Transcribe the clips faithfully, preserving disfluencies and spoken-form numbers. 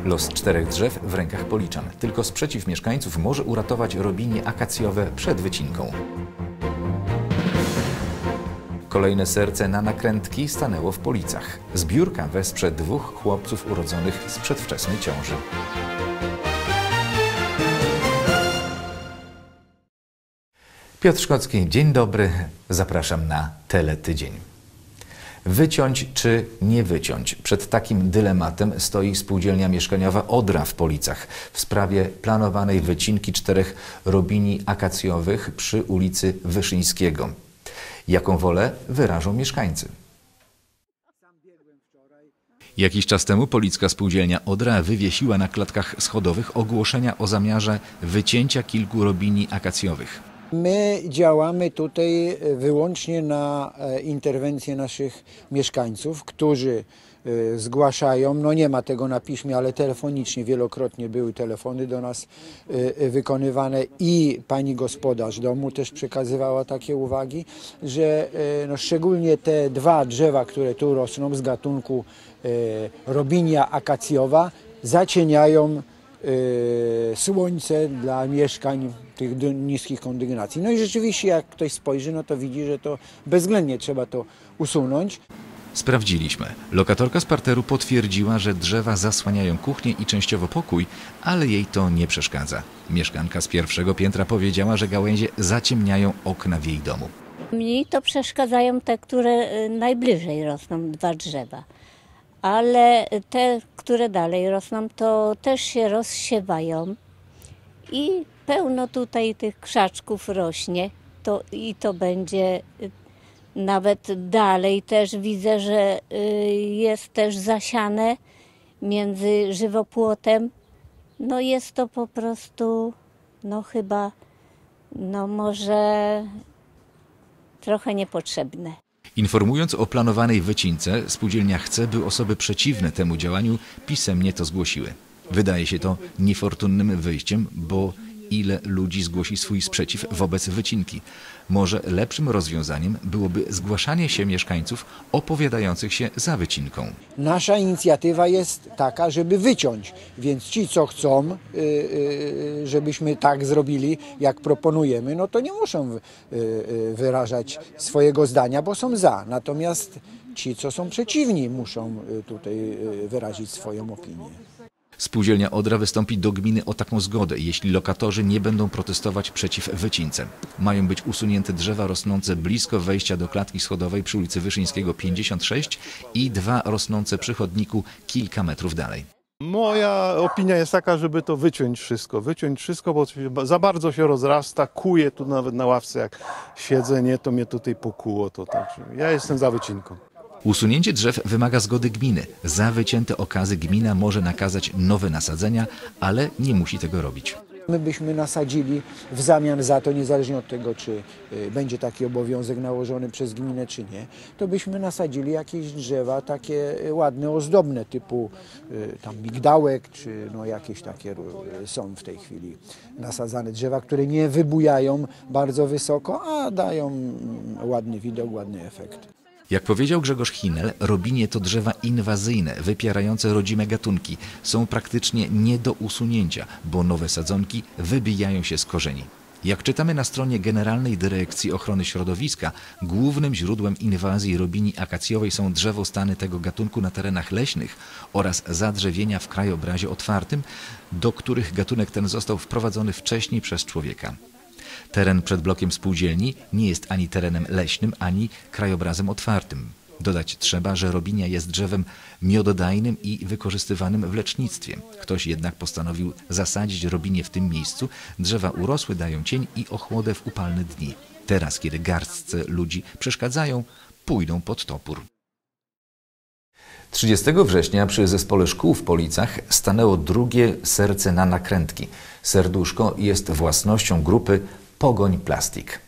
Los czterech drzew w rękach Policzan. Tylko sprzeciw mieszkańców może uratować robinie akacjowe przed wycinką. Kolejne serce na nakrętki stanęło w Policach. Zbiórka wesprze dwóch chłopców urodzonych z przedwczesnej ciąży. Piotr Szkocki, dzień dobry. Zapraszam na Teletydzień. Wyciąć czy nie wyciąć? Przed takim dylematem stoi spółdzielnia mieszkaniowa Odra w Policach w sprawie planowanej wycinki czterech robini akacjowych przy ulicy Wyszyńskiego. Jaką wolę wyrażą mieszkańcy? Jakiś czas temu policka spółdzielnia Odra wywiesiła na klatkach schodowych ogłoszenia o zamiarze wycięcia kilku robini akacjowych. My działamy tutaj wyłącznie na interwencję naszych mieszkańców, którzy zgłaszają, no nie ma tego na piśmie, ale telefonicznie wielokrotnie były telefony do nas wykonywane i pani gospodarz domu też przekazywała takie uwagi, że no szczególnie te dwa drzewa, które tu rosną z gatunku robinia akacjowa, zacieniają słońce dla mieszkań tych niskich kondygnacji. No i rzeczywiście jak ktoś spojrzy, no to widzi, że to bezwzględnie trzeba to usunąć. Sprawdziliśmy. Lokatorka z parteru potwierdziła, że drzewa zasłaniają kuchnię i częściowo pokój, ale jej to nie przeszkadza. Mieszkanka z pierwszego piętra powiedziała, że gałęzie zaciemniają okna w jej domu. Mniej to przeszkadzają te, które najbliżej rosną, dwa drzewa. Ale te, które dalej rosną, to też się rozsiewają i pełno tutaj tych krzaczków rośnie. To, i to będzie nawet dalej też widzę, że jest też zasiane między żywopłotem. No jest to po prostu, no chyba, no może trochę niepotrzebne. Informując o planowanej wycince, spółdzielnia chce, by osoby przeciwne temu działaniu pisemnie to zgłosiły. Wydaje się to niefortunnym wyjściem, bo ile ludzi zgłosi swój sprzeciw wobec wycinki? Może lepszym rozwiązaniem byłoby zgłaszanie się mieszkańców opowiadających się za wycinką. Nasza inicjatywa jest taka, żeby wyciąć, więc ci, co chcą, żebyśmy tak zrobili, jak proponujemy, no to nie muszą wyrażać swojego zdania, bo są za. Natomiast ci, co są przeciwni, muszą tutaj wyrazić swoją opinię. Spółdzielnia Odra wystąpi do gminy o taką zgodę, jeśli lokatorzy nie będą protestować przeciw wycince. Mają być usunięte drzewa rosnące blisko wejścia do klatki schodowej przy ulicy Wyszyńskiego pięćdziesiąt sześć i dwa rosnące przy chodniku kilka metrów dalej. Moja opinia jest taka, żeby to wyciąć wszystko. Wyciąć wszystko, bo za bardzo się rozrasta, kuje tu nawet na ławce, jak siedzę, nie, to mnie tutaj pokuło. To także ja jestem za wycinką. Usunięcie drzew wymaga zgody gminy. Za wycięte okazy gmina może nakazać nowe nasadzenia, ale nie musi tego robić. My byśmy nasadzili w zamian za to, niezależnie od tego, czy będzie taki obowiązek nałożony przez gminę, czy nie, to byśmy nasadzili jakieś drzewa takie ładne, ozdobne, typu tam migdałek, czy no jakieś takie są w tej chwili nasadzane drzewa, które nie wybujają bardzo wysoko, a dają ładny widok, ładny efekt. Jak powiedział Grzegorz Hinel, robinie to drzewa inwazyjne, wypierające rodzime gatunki. Są praktycznie nie do usunięcia, bo nowe sadzonki wybijają się z korzeni. Jak czytamy na stronie Generalnej Dyrekcji Ochrony Środowiska, głównym źródłem inwazji robini akacjowej są drzewostany tego gatunku na terenach leśnych oraz zadrzewienia w krajobrazie otwartym, do których gatunek ten został wprowadzony wcześniej przez człowieka. Teren przed blokiem spółdzielni nie jest ani terenem leśnym, ani krajobrazem otwartym. Dodać trzeba, że robinia jest drzewem miododajnym i wykorzystywanym w lecznictwie. Ktoś jednak postanowił zasadzić robinię w tym miejscu. Drzewa urosły, dają cień i ochłodę w upalne dni. Teraz, kiedy garstce ludzi przeszkadzają, pójdą pod topór. trzydziestego września przy Zespole Szkół w Policach stanęło drugie serce na nakrętki. Serduszko jest własnością grupy Pogoń Plastik.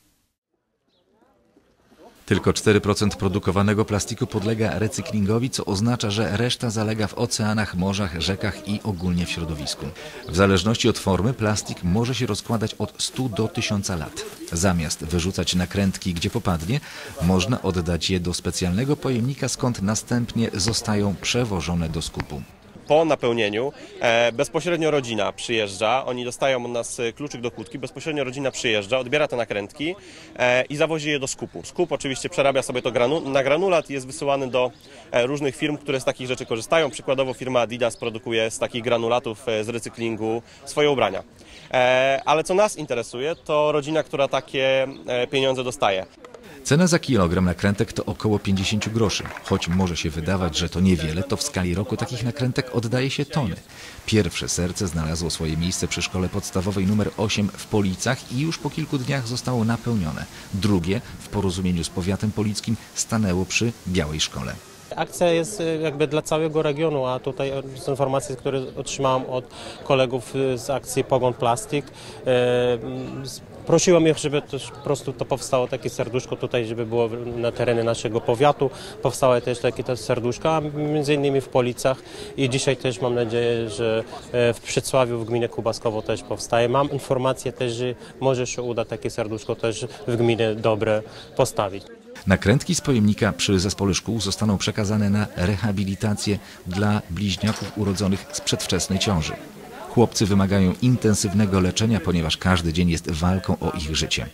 Tylko cztery procent produkowanego plastiku podlega recyklingowi, co oznacza, że reszta zalega w oceanach, morzach, rzekach i ogólnie w środowisku. W zależności od formy plastik może się rozkładać od stu do tysiąca lat. Zamiast wyrzucać nakrętki gdzie popadnie, można oddać je do specjalnego pojemnika, skąd następnie zostają przewożone do skupu. po napełnieniu bezpośrednio rodzina przyjeżdża, oni dostają od nas kluczyk do kłódki, bezpośrednio rodzina przyjeżdża, odbiera te nakrętki i zawozi je do skupu. Skup oczywiście przerabia sobie to na granulat i jest wysyłany do różnych firm, które z takich rzeczy korzystają. Przykładowo firma Adidas produkuje z takich granulatów z recyklingu swoje ubrania. Ale co nas interesuje, to rodzina, która takie pieniądze dostaje. Cena za kilogram nakrętek to około pięćdziesiąt groszy. Choć może się wydawać, że to niewiele, to w skali roku takich nakrętek oddaje się tony. Pierwsze serce znalazło swoje miejsce przy szkole podstawowej numer osiem w Policach i już po kilku dniach zostało napełnione. Drugie, w porozumieniu z powiatem polickim, stanęło przy Białej Szkole. Akcja jest jakby dla całego regionu, a tutaj z informacji, które otrzymałem od kolegów z akcji Pogoń Plastik, prosiłem ich, żeby też po prostu to powstało takie serduszko tutaj, żeby było na terenie naszego powiatu. Powstało też takie też serduszko, a między innymi w Policach i dzisiaj też mam nadzieję, że w Przycławiu, w gminie Kubaskowo też powstaje. Mam informację też, że może się uda takie serduszko też w gminie Dobre postawić. Nakrętki z pojemnika przy zespole szkół zostaną przekazane na rehabilitację dla bliźniaków urodzonych z przedwczesnej ciąży. Chłopcy wymagają intensywnego leczenia, ponieważ każdy dzień jest walką o ich życie.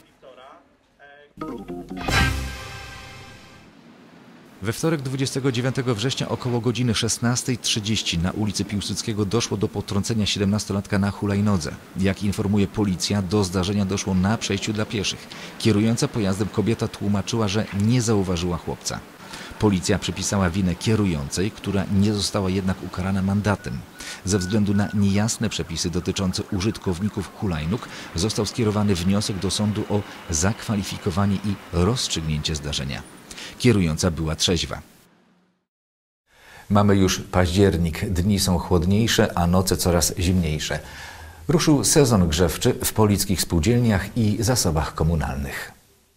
We wtorek dwudziestego dziewiątego września około godziny szesnastej trzydzieści na ulicy Piłsudskiego doszło do potrącenia siedemnastolatka na hulajnodze. Jak informuje policja, do zdarzenia doszło na przejściu dla pieszych. Kierująca pojazdem kobieta tłumaczyła, że nie zauważyła chłopca. Policja przypisała winę kierującej, która nie została jednak ukarana mandatem. Ze względu na niejasne przepisy dotyczące użytkowników hulajnóg został skierowany wniosek do sądu o zakwalifikowanie i rozstrzygnięcie zdarzenia. Kierująca była trzeźwa. Mamy już październik, dni są chłodniejsze, a noce coraz zimniejsze. Ruszył sezon grzewczy w polickich spółdzielniach i zasobach komunalnych.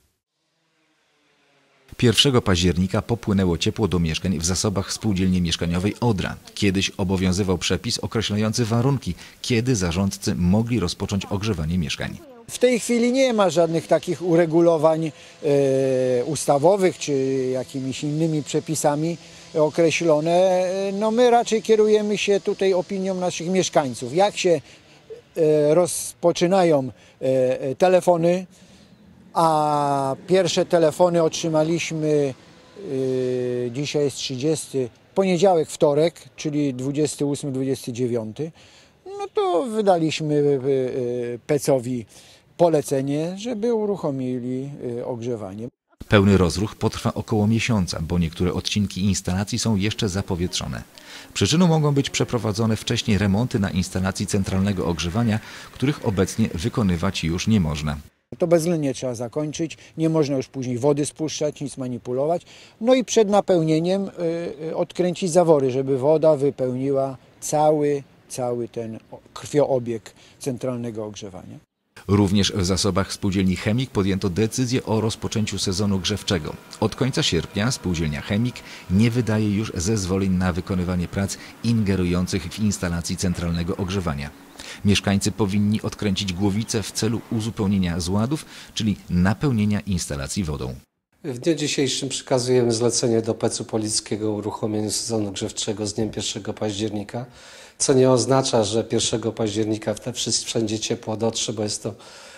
pierwszego października popłynęło ciepło do mieszkań w zasobach spółdzielni mieszkaniowej Odra. Kiedyś obowiązywał przepis określający warunki, kiedy zarządcy mogli rozpocząć ogrzewanie mieszkań. W tej chwili nie ma żadnych takich uregulowań e, ustawowych czy jakimiś innymi przepisami określone. No my raczej kierujemy się tutaj opinią naszych mieszkańców. Jak się e, rozpoczynają e, telefony, a pierwsze telefony otrzymaliśmy, e, dzisiaj jest trzydziesty, poniedziałek, wtorek, czyli dwudziesty ósmy dwudziesty dziewiąty, no to wydaliśmy P E C-owi polecenie, żeby uruchomili ogrzewanie. Pełny rozruch potrwa około miesiąca, bo niektóre odcinki instalacji są jeszcze zapowietrzone. Przyczyną mogą być przeprowadzone wcześniej remonty na instalacji centralnego ogrzewania, których obecnie wykonywać już nie można. To bezwzględnie trzeba zakończyć, nie można już później wody spuszczać, nic manipulować. No i przed napełnieniem y, odkręcić zawory, żeby woda wypełniła cały, cały ten krwioobieg centralnego ogrzewania. Również w zasobach spółdzielni Chemik podjęto decyzję o rozpoczęciu sezonu grzewczego. Od końca sierpnia spółdzielnia Chemik nie wydaje już zezwoleń na wykonywanie prac ingerujących w instalację centralnego ogrzewania. Mieszkańcy powinni odkręcić głowice w celu uzupełnienia zładów, czyli napełnienia instalacji wodą. W dniu dzisiejszym przekazujemy zlecenie do P E C-u Polickiego o uruchomieniu sezonu grzewczego z dniem pierwszego października, co nie oznacza, że pierwszego października wszędzie ciepło dotrze, bo jest to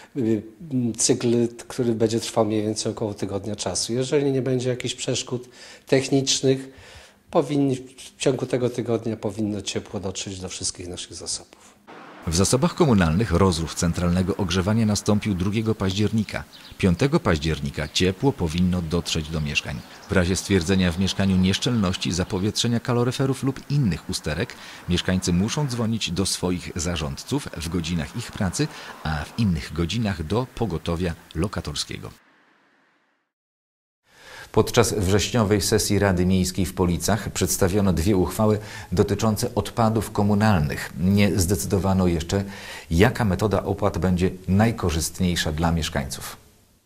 cykl, który będzie trwał mniej więcej około tygodnia czasu. Jeżeli nie będzie jakichś przeszkód technicznych, powinni, w ciągu tego tygodnia powinno ciepło dotrzeć do wszystkich naszych zasobów. W zasobach komunalnych rozruch centralnego ogrzewania nastąpił drugiego października. piątego października ciepło powinno dotrzeć do mieszkań. W razie stwierdzenia w mieszkaniu nieszczelności, zapowietrzenia kaloryferów lub innych usterek, mieszkańcy muszą dzwonić do swoich zarządców w godzinach ich pracy, a w innych godzinach do pogotowia lokatorskiego. Podczas wrześniowej sesji Rady Miejskiej w Policach przedstawiono dwie uchwały dotyczące odpadów komunalnych. Nie zdecydowano jeszcze, jaka metoda opłat będzie najkorzystniejsza dla mieszkańców.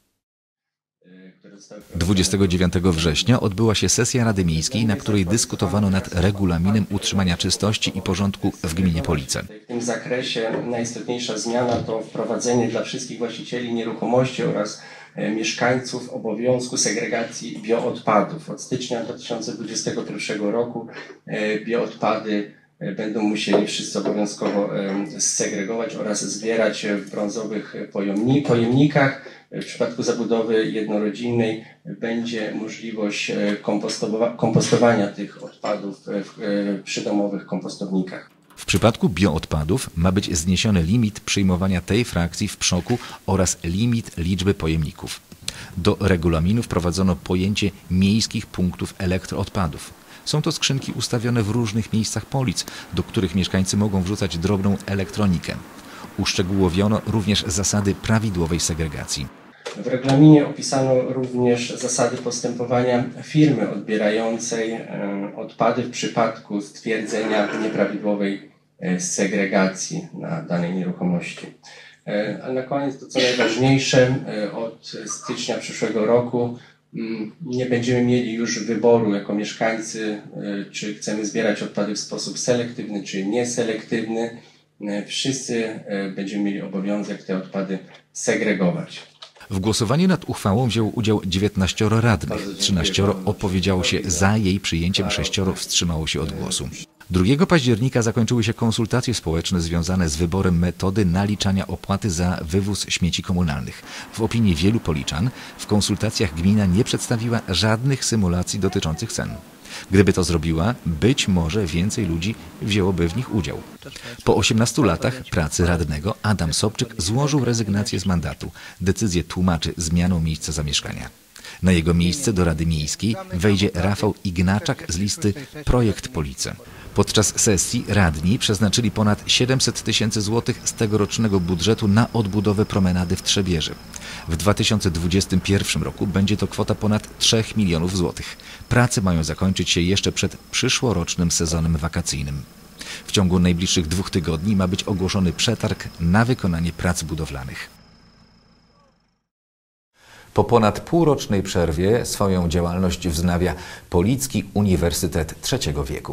dwudziestego dziewiątego września odbyła się sesja Rady Miejskiej, na której dyskutowano nad regulaminem utrzymania czystości i porządku w gminie Police. W tym zakresie najistotniejsza zmiana to wprowadzenie dla wszystkich właścicieli nieruchomości oraz mieszkańców obowiązku segregacji bioodpadów. Od stycznia dwa tysiące dwudziestego pierwszego roku bioodpady będą musieli wszyscy obowiązkowo segregować oraz zbierać w brązowych pojemnikach. W przypadku zabudowy jednorodzinnej będzie możliwość kompostowania tych odpadów w przydomowych kompostownikach. W przypadku bioodpadów ma być zniesiony limit przyjmowania tej frakcji w przoku oraz limit liczby pojemników. Do regulaminu wprowadzono pojęcie miejskich punktów elektroodpadów. Są to skrzynki ustawione w różnych miejscach Polic, do których mieszkańcy mogą wrzucać drobną elektronikę. Uszczegółowiono również zasady prawidłowej segregacji. W regulaminie opisano również zasady postępowania firmy odbierającej odpady w przypadku stwierdzenia nieprawidłowej segregacji na danej nieruchomości. A na koniec to co najważniejsze, od stycznia przyszłego roku nie będziemy mieli już wyboru jako mieszkańcy, czy chcemy zbierać odpady w sposób selektywny, czy nieselektywny. Wszyscy będziemy mieli obowiązek te odpady segregować. W głosowaniu nad uchwałą wzięło udział dziewiętnaścioro radnych, trzynaścioro opowiedziało się za jej przyjęciem, sześcioro wstrzymało się od głosu. drugiego października zakończyły się konsultacje społeczne związane z wyborem metody naliczania opłaty za wywóz śmieci komunalnych. W opinii wielu policzan w konsultacjach gmina nie przedstawiła żadnych symulacji dotyczących cen. Gdyby to zrobiła, być może więcej ludzi wzięłoby w nich udział. Po osiemnastu latach pracy radnego Adam Sobczyk złożył rezygnację z mandatu. Decyzję tłumaczy zmianą miejsca zamieszkania. Na jego miejsce do Rady Miejskiej wejdzie Rafał Ignaczak z listy Projekt Police. Podczas sesji radni przeznaczyli ponad siedemset tysięcy złotych z tegorocznego budżetu na odbudowę promenady w Trzebieży. W dwa tysiące dwudziestym pierwszym roku będzie to kwota ponad trzech milionów złotych. Prace mają zakończyć się jeszcze przed przyszłorocznym sezonem wakacyjnym. W ciągu najbliższych dwóch tygodni ma być ogłoszony przetarg na wykonanie prac budowlanych. Po ponad półrocznej przerwie swoją działalność wznawia Policki Uniwersytet Trzeciego Wieku.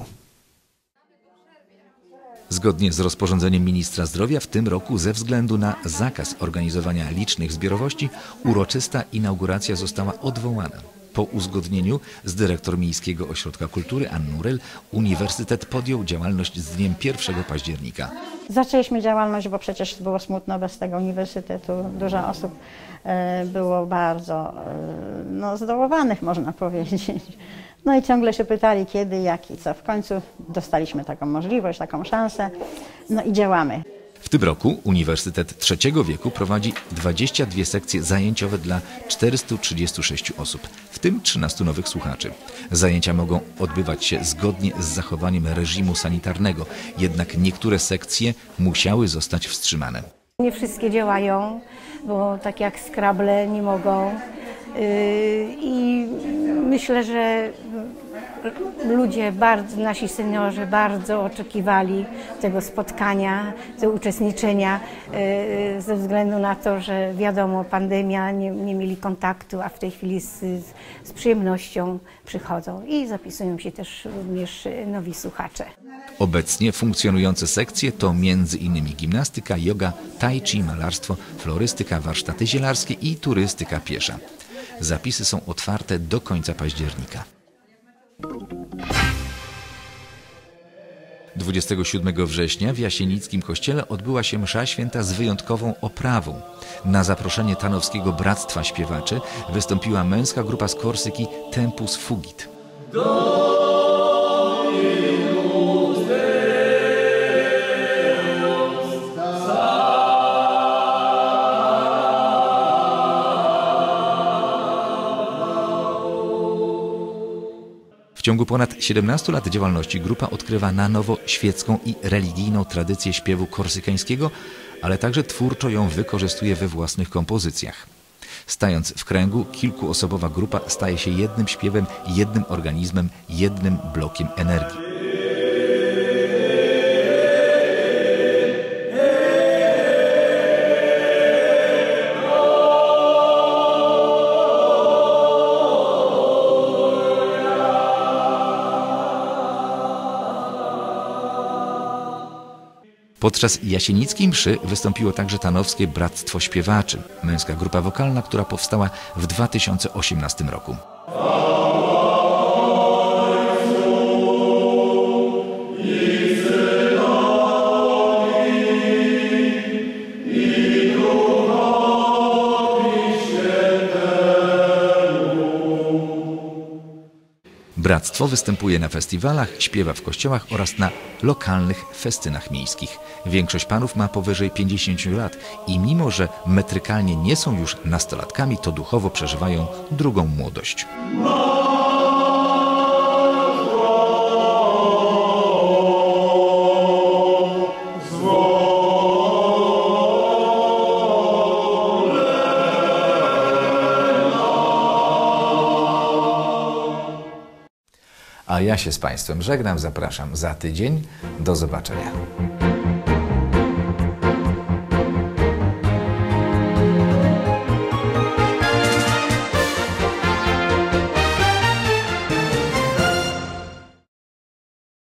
Zgodnie z rozporządzeniem ministra zdrowia w tym roku ze względu na zakaz organizowania licznych zbiorowości uroczysta inauguracja została odwołana. Po uzgodnieniu z dyrektor Miejskiego Ośrodka Kultury Anną Ryl uniwersytet podjął działalność z dniem pierwszego października. Zaczęliśmy działalność, bo przecież było smutno bez tego uniwersytetu. Dużo osób było bardzo no, zdołowanych, można powiedzieć. No i ciągle się pytali kiedy, jak i co. W końcu dostaliśmy taką możliwość, taką szansę, no i działamy. W tym roku Uniwersytet Trzeciego Wieku prowadzi dwadzieścia dwie sekcje zajęciowe dla czterystu trzydziestu sześciu osób, w tym trzynastu nowych słuchaczy. Zajęcia mogą odbywać się zgodnie z zachowaniem reżimu sanitarnego, jednak niektóre sekcje musiały zostać wstrzymane. Nie wszystkie działają, bo tak jak Scrabble nie mogą i myślę, że ludzie, bardzo, nasi seniorzy bardzo oczekiwali tego spotkania, tego uczestniczenia ze względu na to, że wiadomo, pandemia, nie, nie mieli kontaktu, a w tej chwili z, z przyjemnością przychodzą i zapisują się też również nowi słuchacze. Obecnie funkcjonujące sekcje to między innymi gimnastyka, joga, tai chi, malarstwo, florystyka, warsztaty zielarskie i turystyka piesza. Zapisy są otwarte do końca października. dwudziestego siódmego września w Jasienickim kościele odbyła się msza święta z wyjątkową oprawą. Na zaproszenie Tanowskiego Bractwa Śpiewaczy wystąpiła męska grupa z Korsyki Tempus Fugit. W ciągu ponad siedemnastu lat działalności grupa odkrywa na nowo świecką i religijną tradycję śpiewu korsykańskiego, ale także twórczo ją wykorzystuje we własnych kompozycjach. Stając w kręgu, kilkuosobowa grupa staje się jednym śpiewem, jednym organizmem, jednym blokiem energii. Podczas jasienickiej mszy wystąpiło także Tanowskie Bractwo Śpiewaczy, męska grupa wokalna, która powstała w dwa tysiące osiemnastym roku. Israel. Bractwo występuje na festiwalach, śpiewa w kościołach oraz na lokalnych festynach miejskich. Większość panów ma powyżej pięćdziesięciu lat i mimo, że metrykalnie nie są już nastolatkami, to duchowo przeżywają drugą młodość. A ja się z Państwem żegnam, zapraszam za tydzień. Do zobaczenia.